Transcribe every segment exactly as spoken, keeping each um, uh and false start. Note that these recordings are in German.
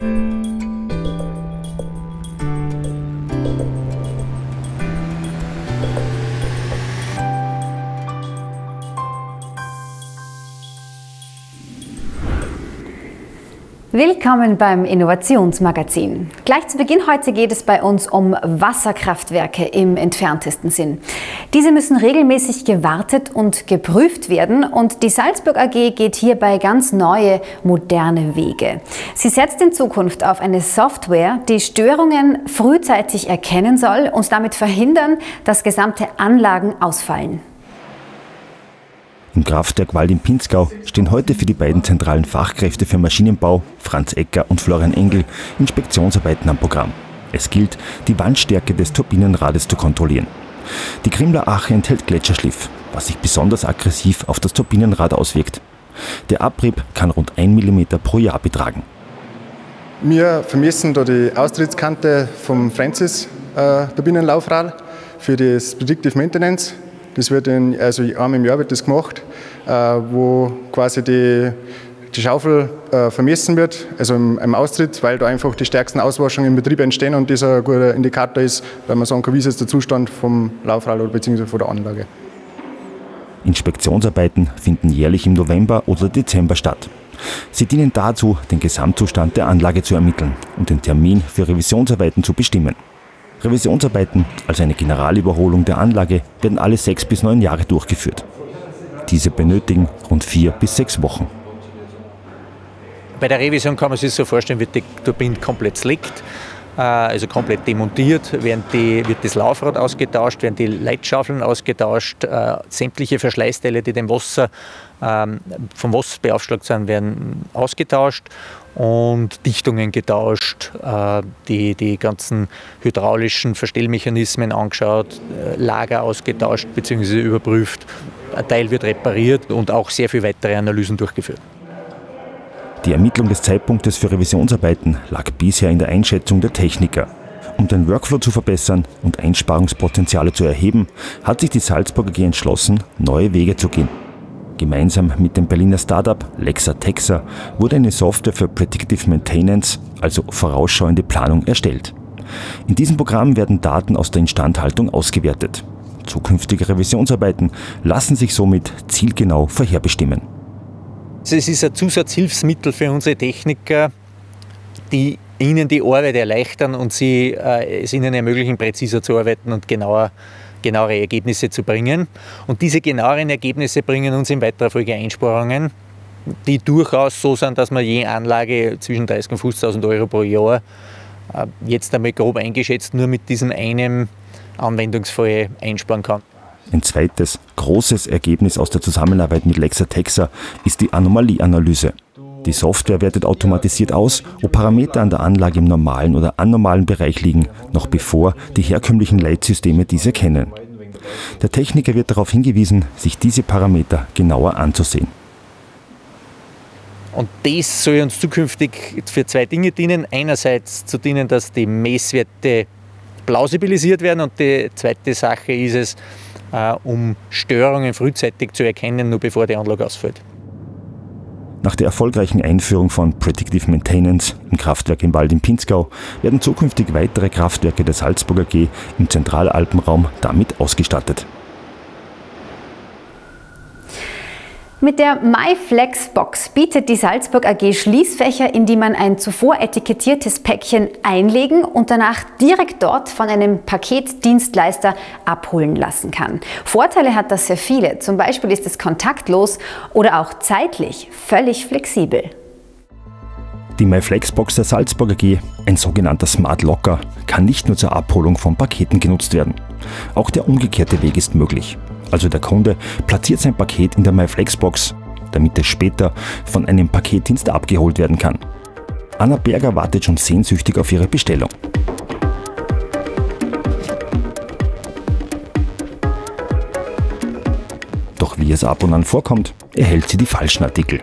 Willkommen beim Innovationsmagazin. Gleich zu Beginn heute geht es bei uns um Wasserkraftwerke im entferntesten Sinn. Diese müssen regelmäßig gewartet und geprüft werden und die Salzburg A G geht hierbei ganz neue, moderne Wege. Sie setzt in Zukunft auf eine Software, die Störungen frühzeitig erkennen soll und damit verhindern, dass gesamte Anlagen ausfallen. Im Kraftwerk Wald im Pinzgau stehen heute für die beiden zentralen Fachkräfte für Maschinenbau, Franz Ecker und Florian Engel, Inspektionsarbeiten am Programm. Es gilt, die Wandstärke des Turbinenrades zu kontrollieren. Die Grimler Ache enthält Gletscherschliff, was sich besonders aggressiv auf das Turbinenrad auswirkt. Der Abrieb kann rund ein Millimeter pro Jahr betragen. Wir vermessen da die Austrittskante vom Francis äh, Turbinenlaufrad für das Predictive Maintenance. Das wird in, also einmal im Jahr wird das gemacht, äh, wo quasi die, die Schaufel äh, vermessen wird, also im, im Austritt, weil da einfach die stärksten Auswaschungen im Betrieb entstehen und das ein guter Indikator ist, weil man sagen kann, wie ist jetzt der Zustand vom Laufrad oder beziehungsweise von der Anlage. Inspektionsarbeiten finden jährlich im November oder Dezember statt. Sie dienen dazu, den Gesamtzustand der Anlage zu ermitteln und den Termin für Revisionsarbeiten zu bestimmen. Revisionsarbeiten, also eine Generalüberholung der Anlage, werden alle sechs bis neun Jahre durchgeführt. Diese benötigen rund vier bis sechs Wochen. Bei der Revision kann man sich so vorstellen, wird die Turbine komplett slickt, also komplett demontiert, werden die, wird das Laufrad ausgetauscht, werden die Leitschaufeln ausgetauscht, äh, sämtliche Verschleißteile, die dem Wasser, ähm, vom Wasser beaufschlagt sind, werden ausgetauscht und Dichtungen getauscht, äh, die, die ganzen hydraulischen Verstellmechanismen angeschaut, äh, Lager ausgetauscht bzw. überprüft, ein Teil wird repariert und auch sehr viele weitere Analysen durchgeführt. Die Ermittlung des Zeitpunktes für Revisionsarbeiten lag bisher in der Einschätzung der Techniker. Um den Workflow zu verbessern und Einsparungspotenziale zu erheben, hat sich die Salzburg A G entschlossen, neue Wege zu gehen. Gemeinsam mit dem Berliner Startup LexaTexa wurde eine Software für Predictive Maintenance, also vorausschauende Planung, erstellt. In diesem Programm werden Daten aus der Instandhaltung ausgewertet. Zukünftige Revisionsarbeiten lassen sich somit zielgenau vorherbestimmen. Es ist ein Zusatzhilfsmittel für unsere Techniker, die ihnen die Arbeit erleichtern und sie, äh, es ihnen ermöglichen, präziser zu arbeiten und genauer, genauere Ergebnisse zu bringen. Und diese genaueren Ergebnisse bringen uns in weiterer Folge Einsparungen, die durchaus so sind, dass man je Anlage zwischen dreißigtausend und fünfzigtausend Euro pro Jahr, äh, jetzt einmal grob eingeschätzt, nur mit diesem einen Anwendungsfall einsparen kann. Ein zweites großes Ergebnis aus der Zusammenarbeit mit LexaTexa ist die Anomalieanalyse. Die Software wertet automatisiert aus, ob Parameter an der Anlage im normalen oder anormalen Bereich liegen, noch bevor die herkömmlichen Leitsysteme diese kennen. Der Techniker wird darauf hingewiesen, sich diese Parameter genauer anzusehen. Und das soll uns zukünftig für zwei Dinge dienen. Einerseits zu dienen, dass die Messwerte plausibilisiert werden und die zweite Sache ist es, um Störungen frühzeitig zu erkennen, nur bevor die Anlage ausfällt. Nach der erfolgreichen Einführung von Predictive Maintenance im Kraftwerk im Wald im Pinzgau werden zukünftig weitere Kraftwerke der Salzburg A G im Zentralalpenraum damit ausgestattet. Mit der MyFlexBox bietet die Salzburg A G Schließfächer, in die man ein zuvor etikettiertes Päckchen einlegen und danach direkt dort von einem Paketdienstleister abholen lassen kann. Vorteile hat das sehr viele. Zum Beispiel ist es kontaktlos oder auch zeitlich völlig flexibel. Die MyFlexBox der Salzburg A G, ein sogenannter Smart Locker, kann nicht nur zur Abholung von Paketen genutzt werden. Auch der umgekehrte Weg ist möglich. Also der Kunde platziert sein Paket in der MyFlexBox, damit es später von einem Paketdienst abgeholt werden kann. Anna Berger wartet schon sehnsüchtig auf ihre Bestellung. Doch wie es ab und an vorkommt, erhält sie die falschen Artikel.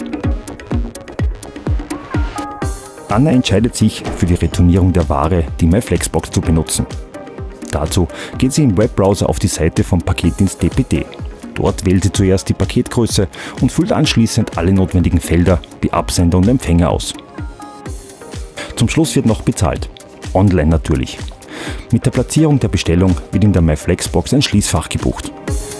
Anna entscheidet sich für die Retournierung der Ware, die MyFlexBox zu benutzen. Dazu geht sie im Webbrowser auf die Seite vom Paketdienst D P D. Dort wählt sie zuerst die Paketgröße und füllt anschließend alle notwendigen Felder wie Absender und Empfänger aus. Zum Schluss wird noch bezahlt. Online natürlich. Mit der Platzierung der Bestellung wird in der MyFlexbox ein Schließfach gebucht.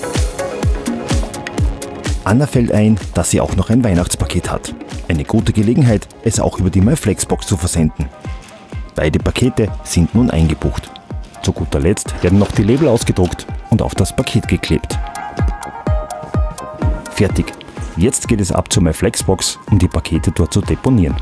Anna fällt ein, dass sie auch noch ein Weihnachtspaket hat. Eine gute Gelegenheit, es auch über die MyFlexbox zu versenden. Beide Pakete sind nun eingebucht. Zu guter Letzt werden noch die Label ausgedruckt und auf das Paket geklebt. Fertig. Jetzt geht es ab zur MyFlexbox, um die Pakete dort zu deponieren.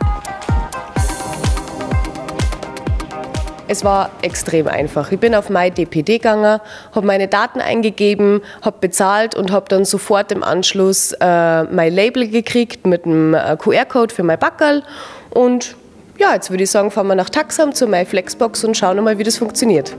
Es war extrem einfach. Ich bin auf MyDPD gegangen, habe meine Daten eingegeben, habe bezahlt und habe dann sofort im Anschluss äh, mein Label gekriegt mit einem äh, Q R-Code für mein Backerl. Und ja, jetzt würde ich sagen, fahren wir nach Taxam zur MyFlexbox und schauen mal, wie das funktioniert.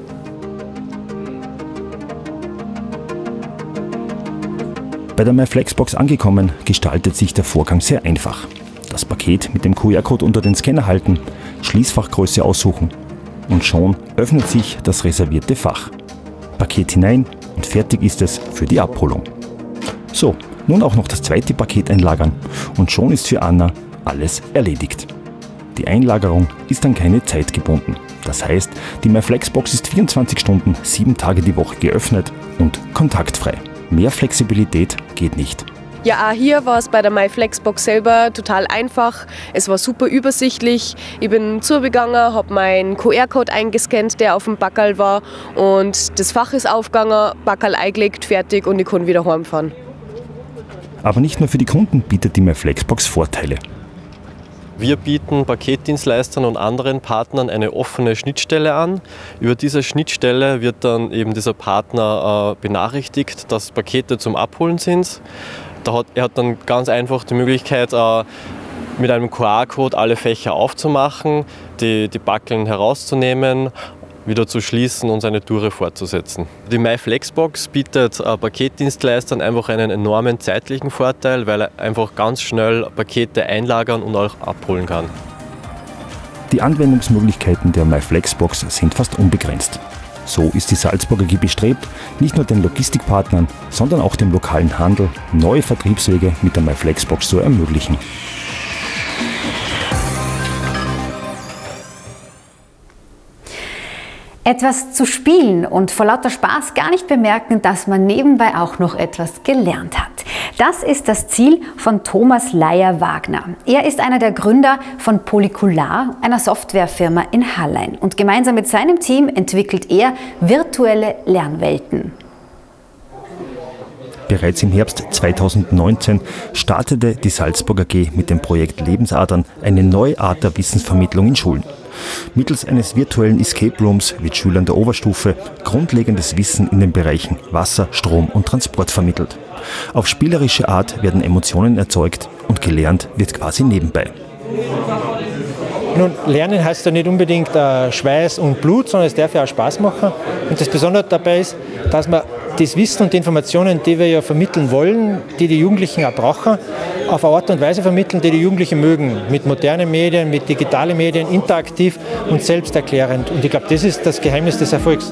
Bei der MyFlexbox angekommen, gestaltet sich der Vorgang sehr einfach. Das Paket mit dem Q R-Code unter den Scanner halten, Schließfachgröße aussuchen und schon öffnet sich das reservierte Fach. Paket hinein und fertig ist es für die Abholung. So, nun auch noch das zweite Paket einlagern und schon ist für Anna alles erledigt. Die Einlagerung ist an keine Zeit gebunden. Das heißt, die MyFlexbox ist vierundzwanzig Stunden, sieben Tage die Woche geöffnet und kontaktfrei. Mehr Flexibilität geht nicht. Ja, auch hier war es bei der MyFlexbox selber total einfach. Es war super übersichtlich. Ich bin zugegangen, habe meinen Q R-Code eingescannt, der auf dem Backerl war, und das Fach ist aufgegangen, Backerl eingelegt, fertig und ich kann wieder heimfahren. Aber nicht nur für die Kunden bietet die MyFlexbox Vorteile. Wir bieten Paketdienstleistern und anderen Partnern eine offene Schnittstelle an. Über diese Schnittstelle wird dann eben dieser Partner äh, benachrichtigt, dass Pakete zum Abholen sind. Da hat, er hat dann ganz einfach die Möglichkeit, äh, mit einem Q R-Code alle Fächer aufzumachen, die, die Backeln herauszunehmen, wieder zu schließen und seine Tour fortzusetzen. Die MyFlexbox bietet äh, Paketdienstleistern einfach einen enormen zeitlichen Vorteil, weil er einfach ganz schnell Pakete einlagern und auch abholen kann. Die Anwendungsmöglichkeiten der MyFlexbox sind fast unbegrenzt. So ist die Salzburger A G bestrebt, nicht nur den Logistikpartnern, sondern auch dem lokalen Handel neue Vertriebswege mit der MyFlexbox zu ermöglichen. Etwas zu spielen und vor lauter Spaß gar nicht bemerken, dass man nebenbei auch noch etwas gelernt hat. Das ist das Ziel von Thomas Leier-Wagner. Er ist einer der Gründer von Polycular, einer Softwarefirma in Hallein. Und gemeinsam mit seinem Team entwickelt er virtuelle Lernwelten. Bereits im Herbst zweitausendneunzehn startete die Salzburger A G mit dem Projekt Lebensadern eine neue Art der Wissensvermittlung in Schulen. Mittels eines virtuellen Escape Rooms wird Schülern der Oberstufe grundlegendes Wissen in den Bereichen Wasser, Strom und Transport vermittelt. Auf spielerische Art werden Emotionen erzeugt und gelernt wird quasi nebenbei. Nun, Lernen heißt ja nicht unbedingt äh, Schweiß und Blut, sondern es darf ja auch Spaß machen. Und das Besondere dabei ist, dass man das Wissen und die Informationen, die wir ja vermitteln wollen, die die Jugendlichen auch brauchen, auf eine Art und Weise vermitteln, die die Jugendlichen mögen. Mit modernen Medien, mit digitalen Medien, interaktiv und selbsterklärend. Und ich glaube, das ist das Geheimnis des Erfolgs.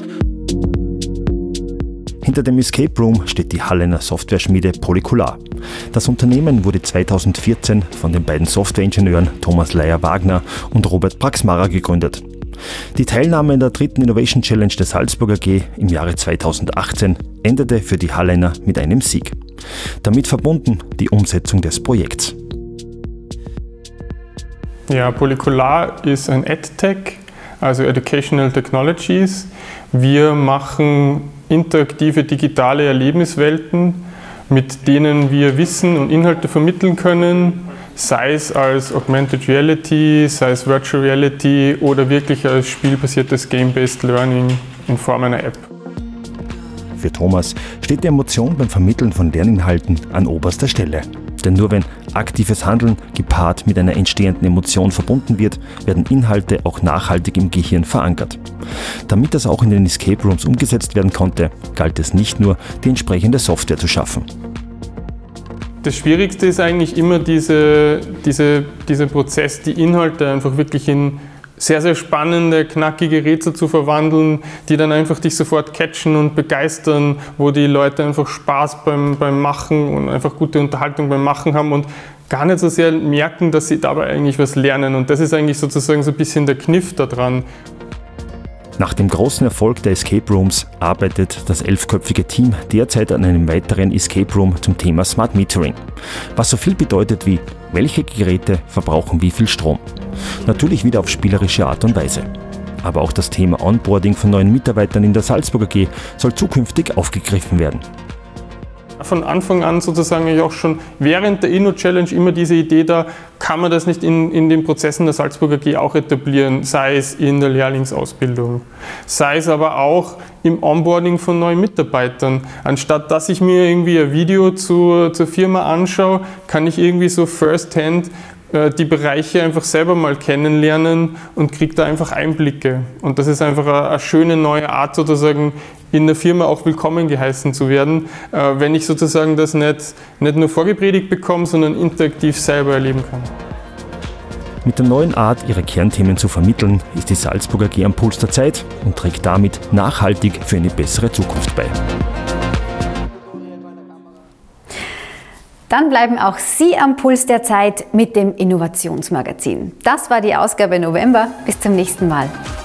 Hinter dem Escape Room steht die Halleiner Softwareschmiede Polycular. Das Unternehmen wurde zweitausendvierzehn von den beiden Softwareingenieuren Thomas Leier-Wagner und Robert Praxmarer gegründet. Die Teilnahme in der dritten Innovation Challenge der Salzburger A G im Jahre zweitausendachtzehn endete für die Halleiner mit einem Sieg. Damit verbunden die Umsetzung des Projekts. Ja, Polycular ist ein EdTech, also Educational Technologies. Wir machen interaktive digitale Erlebniswelten, mit denen wir Wissen und Inhalte vermitteln können, sei es als Augmented Reality, sei es Virtual Reality oder wirklich als spielbasiertes Game-Based Learning in Form einer App. Für Thomas steht die Emotion beim Vermitteln von Lerninhalten an oberster Stelle. Denn nur wenn aktives Handeln gepaart mit einer entstehenden Emotion verbunden wird, werden Inhalte auch nachhaltig im Gehirn verankert. Damit das auch in den Escape Rooms umgesetzt werden konnte, galt es nicht nur, die entsprechende Software zu schaffen. Das Schwierigste ist eigentlich immer diese, diese, dieser Prozess, die Inhalte einfach wirklich in sehr, sehr spannende, knackige Rätsel zu verwandeln, die dann einfach dich sofort catchen und begeistern, wo die Leute einfach Spaß beim, beim Machen und einfach gute Unterhaltung beim Machen haben. Und gar nicht so sehr merken, dass sie dabei eigentlich was lernen. Und das ist eigentlich sozusagen so ein bisschen der Kniff daran. Nach dem großen Erfolg der Escape Rooms arbeitet das elfköpfige Team derzeit an einem weiteren Escape Room zum Thema Smart Metering. Was so viel bedeutet wie, welche Geräte verbrauchen wie viel Strom. Natürlich wieder auf spielerische Art und Weise. Aber auch das Thema Onboarding von neuen Mitarbeitern in der Salzburg A G soll zukünftig aufgegriffen werden. Von Anfang an sozusagen auch schon während der Inno-Challenge immer diese Idee da, kann man das nicht in, in den Prozessen der Salzburg A G auch etablieren, sei es in der Lehrlingsausbildung, sei es aber auch im Onboarding von neuen Mitarbeitern. Anstatt dass ich mir irgendwie ein Video zu, zur Firma anschaue, kann ich irgendwie so first-hand die Bereiche einfach selber mal kennenlernen und kriege da einfach Einblicke. Und das ist einfach eine, eine schöne neue Art, sozusagen in der Firma auch willkommen geheißen zu werden, äh, wenn ich sozusagen das nicht, nicht nur vorgepredigt bekomme, sondern interaktiv selber erleben kann. Mit der neuen Art, ihre Kernthemen zu vermitteln, ist die Salzburg A G am Puls der Zeit und trägt damit nachhaltig für eine bessere Zukunft bei. Dann bleiben auch Sie am Puls der Zeit mit dem Innovationsmagazin. Das war die Ausgabe November. Bis zum nächsten Mal.